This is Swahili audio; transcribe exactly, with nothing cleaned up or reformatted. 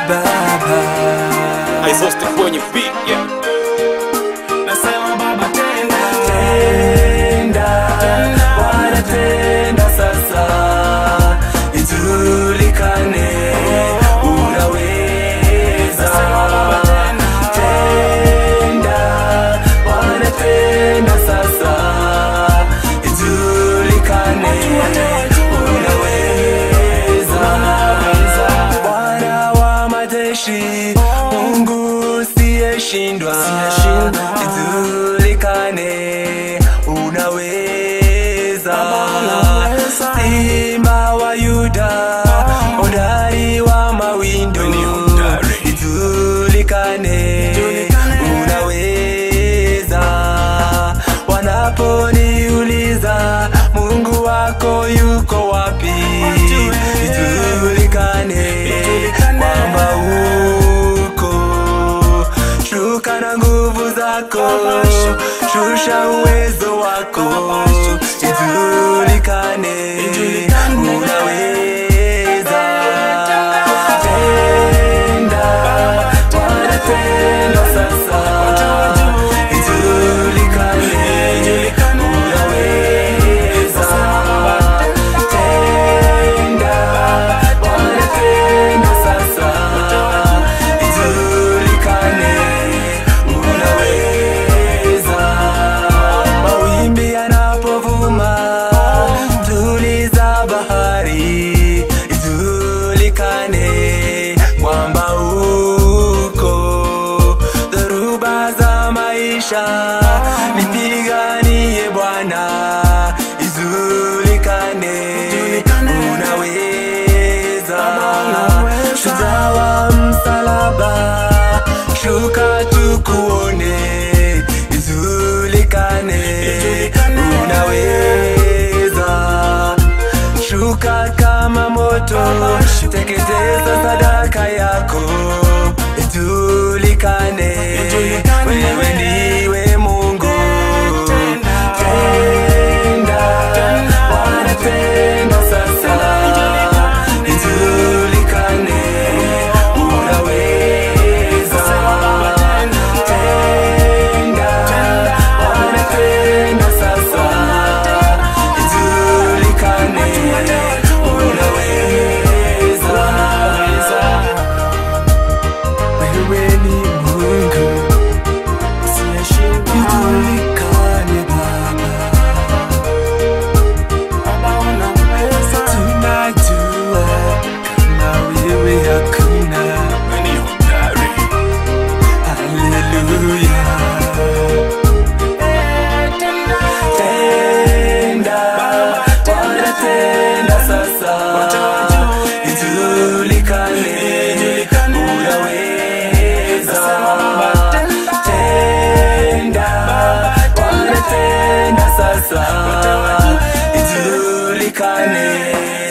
Baba. Aizoste kwenye beat, yeah. Nasema Baba tenda, tenda, Bwana tenda sasa, ijulikane unaweza. Tenda, Bwana tenda sasa, ijulikane unaweza. Bwana wa majeshi, Mungu siyeshindwa, ijulikane unaweza. Simba wa Yuda, hodari wa mawindo, ijulikane unaweza. Wanaponiuliza Mungu wako yuko wapi, ijulikane kwamba uko. Shuka na nguvu zako, shusha uwezo wako, ijulikane unaweza. Tenda, Bwana tenda sasa, ijulikane unaweza. Tenda, Bwana tenda sasa, ijulikane unaweza. Mawimbi yanapovuma, tuliza bahari, ijulikane kwamba uko. Dhoruba za maisha, nipiganie Bwana, ijulikane unaweza. Shujaa wa msalaba, shuka tukuone, ijulikane unaweza. Shuka kama moto, teketeza sadaka yako, ijulikane wewe ndiwe Mungu. Tenda, Bwana tenda sasa, ijulikane unaweza. Tenda, Bwana tenda sasa, ijulikane unaweza. Wewe ni Mungu usiyeshindwa, ijulikane Baba. Tunajua kama wewe hakuna. Hallelujah. Tenda, Bwana tenda sasa, ijulikane unaweza. Tenda, Bwana tenda sasa, ijulikane